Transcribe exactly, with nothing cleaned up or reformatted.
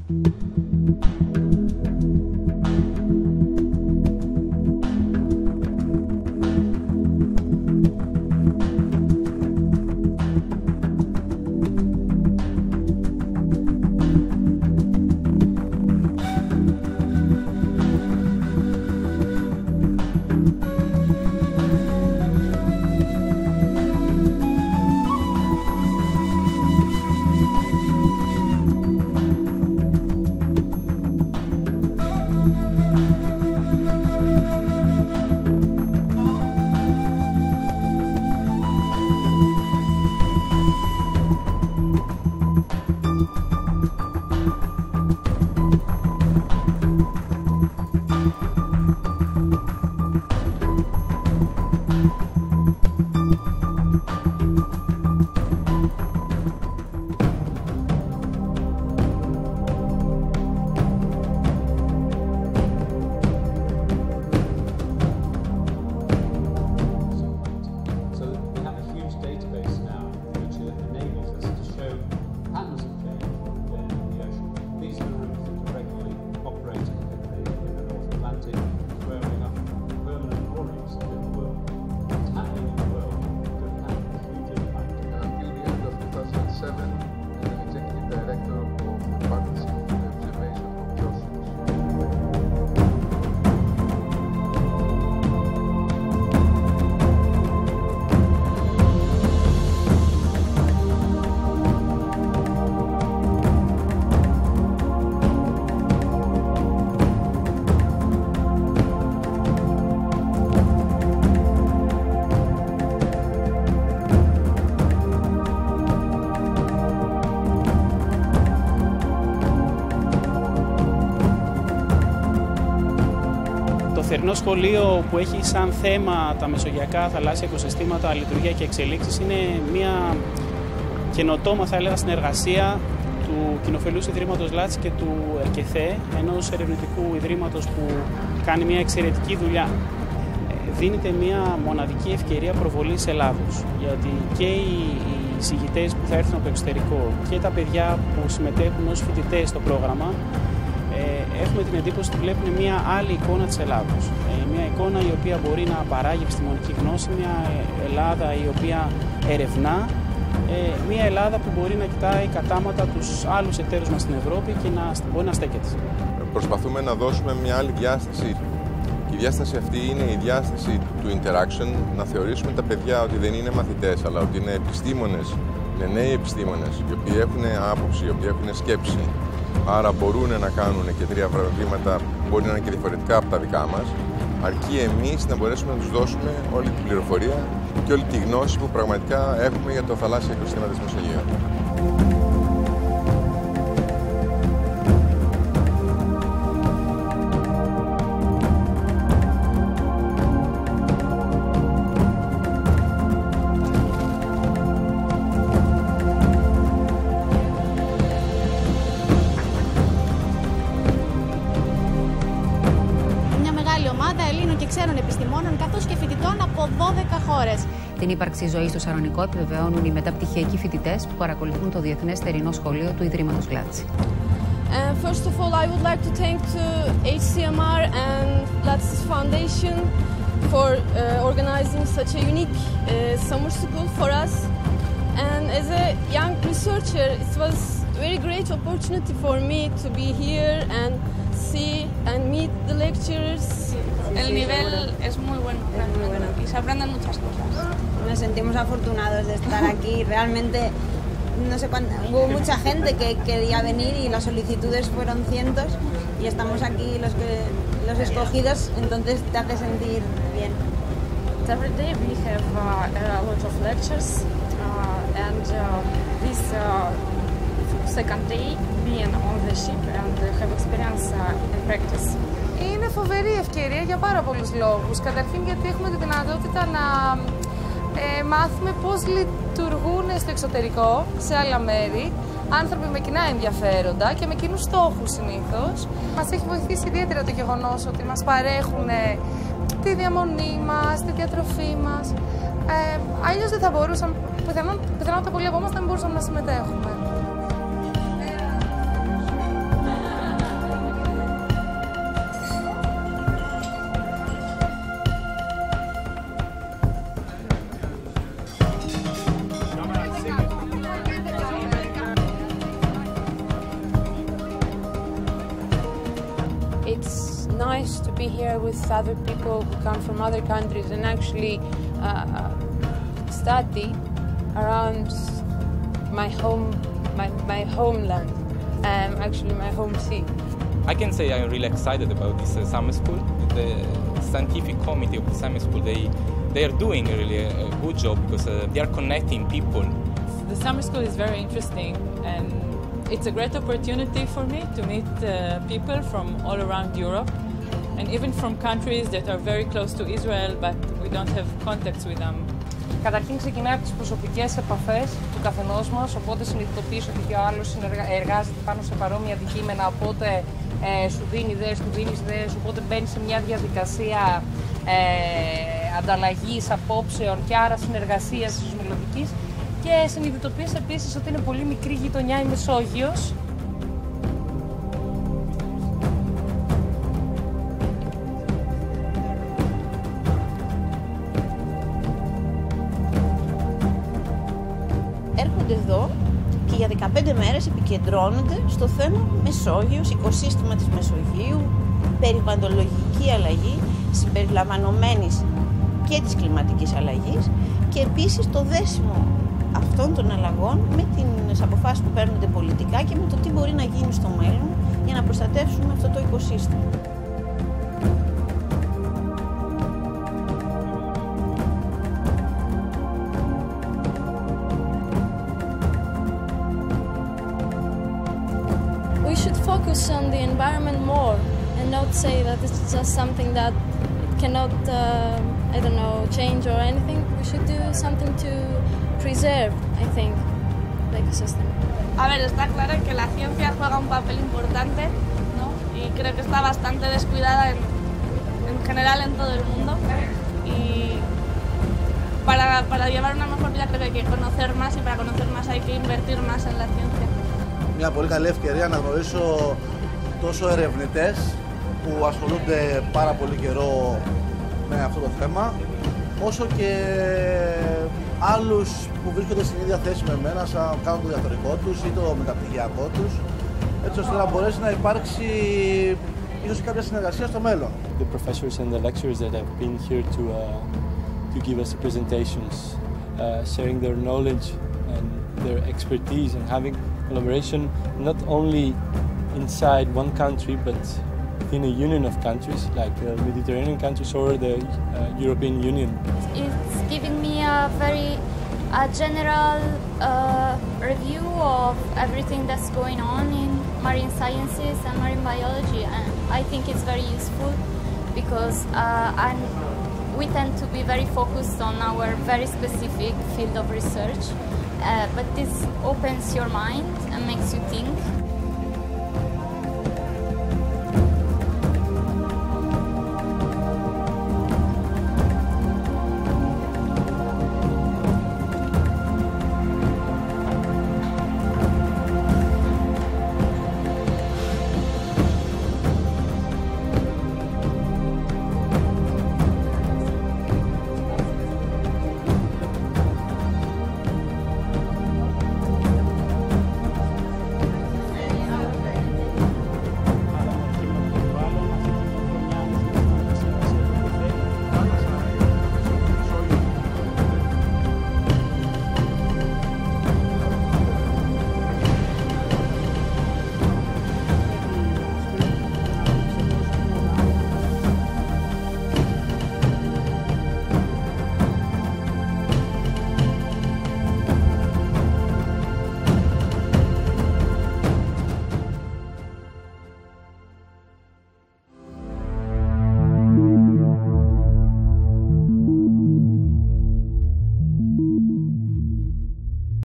Το θερινό σχολείο που έχει σαν θέμα τα μεσογειακά θαλάσσια οικοσυστήματα, λειτουργία και εξελίξεις είναι μια καινοτόμα, θα έλεγα, συνεργασία του Κοινοφελούς Ιδρύματος Λάτση και του ΕΡΚΕΘΕ, ενός ερευνητικού ιδρύματος που κάνει μια εξαιρετική δουλειά. Δίνεται μια μοναδική ευκαιρία προβολής Ελλάδος, γιατί και οι εισηγητές που θα έρθουν από το εξωτερικό και τα παιδιά που συμμετέχουν ως φοιτητές στο πρόγραμμα έχουμε την εντύπωση ότι βλέπουν μια άλλη εικόνα της Ελλάδος. Μια εικόνα η οποία μπορεί να παράγει επιστημονική γνώση, μια Ελλάδα η οποία ερευνά, μια Ελλάδα που μπορεί να κοιτάει κατάματα τους άλλους εταίρους μας στην Ευρώπη και να μπορεί να στέκεται. Προσπαθούμε να δώσουμε μια άλλη διάσταση. Η διάσταση αυτή είναι η διάσταση του interaction, να θεωρήσουμε τα παιδιά ότι δεν είναι μαθητές, αλλά ότι είναι επιστήμονες, είναι νέοι επιστήμονες, οι οποίοι έχουν άποψη, οι οποίοι έχουν σκέψη. Άρα μπορούν να κάνουν και τρία βήματα που μπορεί να είναι και διαφορετικά από τα δικά μας, αρκεί εμείς να μπορέσουμε να τους δώσουμε όλη την πληροφορία και όλη τη γνώση που πραγματικά έχουμε για το θαλάσσιο οικοσύστημα της Μεσογείου. Ξένων επιστημόνων καθώς και φοιτητών από δώδεκα χώρες. Την ύπαρξη ζωής στο Σαλονικό επιβεβαιώνουν οι μεταπτυχιακοί φοιτητές που παρακολουθούν το Διεθνές Θερινό Σχολείο του Ιδρύματος Λάτση. Uh, first of all, I would like to thank to H C M R and Latsis Foundation for uh, organizing such a unique uh, summer school for us. And as a young researcher, it was a very great opportunity for me to be here and see and meet the lecturers. El nivel es muy bueno, realmente, y se aprenden muchas cosas. Nos sentimos afortunados de estar aquí. Realmente, no sé cuánto, hubo mucha gente que quería venir y las solicitudes fueron cientos y estamos aquí los, que, los escogidos, entonces te hace sentir bien. Every day we have uh, a lot of lectures uh, and uh, this uh, second day being on the ship and have experience uh, in practice. Είναι φοβερή ευκαιρία για πάρα πολλούς λόγους. Καταρχήν γιατί έχουμε τη δυνατότητα να ε, μάθουμε πώς λειτουργούν στο εξωτερικό, σε άλλα μέρη, άνθρωποι με κοινά ενδιαφέροντα και με κοινούς στόχους συνήθως. Μας έχει βοηθήσει ιδιαίτερα το γεγονός ότι μας παρέχουν τη διαμονή μας, τη διατροφή μας. Ε, αλλιώς δεν θα μπορούσαμε, πιθανότατα πολλοί από εμάς δεν μπορούσαμε να συμμετέχουμε. nice to be here with other people who come from other countries and actually uh, study around my home, my, my homeland, um, actually my home sea. I can say I'm really excited about this uh, summer school. The scientific committee of the summer school, they, they are doing a really a good job because uh, they are connecting people. The summer school is very interesting and it's a great opportunity for me to meet uh, people from all around Europe and even from countries that are very close to Israel but we don't have contacts with them. Καταρχήν ξεκινάει από τις προσωπικές επαφές του καθενός μας, οπότε συνειδητοποιείς ότι και ο άλλος εργάζεται πάνω σε παρόμοια αντικείμενα, οπότε ε, σου δίνει ιδέες, του δίνεις ιδέες, οπότε μπαίνεις σε μια διαδικασία ε, ανταλλαγής απόψεων και άρα συνεργασίας της μελλοντικής και συνειδητοποιείς επίσης ότι είναι πολύ μικρή γειτονιά η Μεσόγειος. Έρχονται εδώ και για δεκαπέντε μέρες επικεντρώνονται στο θέμα Μεσόγειος, οικοσύστημα της Μεσογείου, περιβαλλοντολογική αλλαγή συμπεριλαμβανομένης και της κλιματικής αλλαγής και επίσης το δέσιμο αυτών των αλλαγών με τις αποφάσεις που παίρνονται πολιτικά και με το τι μπορεί να γίνει στο μέλλον για να προστατεύσουμε αυτό το οικοσύστημα. We should focus on the environment more and not say that it's just something that cannot, uh, I don't know, change or anything. We should do something to preserve, I think, the ecosystem. A ver, está claro que la ciencia juega un papel importante, ¿no? Y creo que está bastante descuidada en, en general en todo el mundo. Y para, para llevar una mejor vida creo que hay que conocer más y para conocer más hay que invertir más en la ciencia. Μια πολύ καλή ευκαιρία να γνωρίσω τόσο ερευνητές που ασχολούνται πάρα πολύ καιρό με αυτό το θέμα, όσο και άλλους που βρίσκονται στην ίδια θέση με εμένα, σαν κάνουν το διατορικό τους ή το μεταπτυχιακό τους, έτσι ώστε να μπορέσει να υπάρξει ίσως κάποια συνεργασία στο μέλλον. The professors and the lecturers that have been here to uh, to give us the presentations, uh, sharing their knowledge and their expertise and having collaboration not only inside one country but in a union of countries like the Mediterranean countries or the uh, European Union. It's giving me a very a general uh, review of everything that's going on in marine sciences and marine biology, and I think it's very useful because uh, I'm, we tend to be very focused on our very specific field of research, uh, but this opens your mind and makes you think.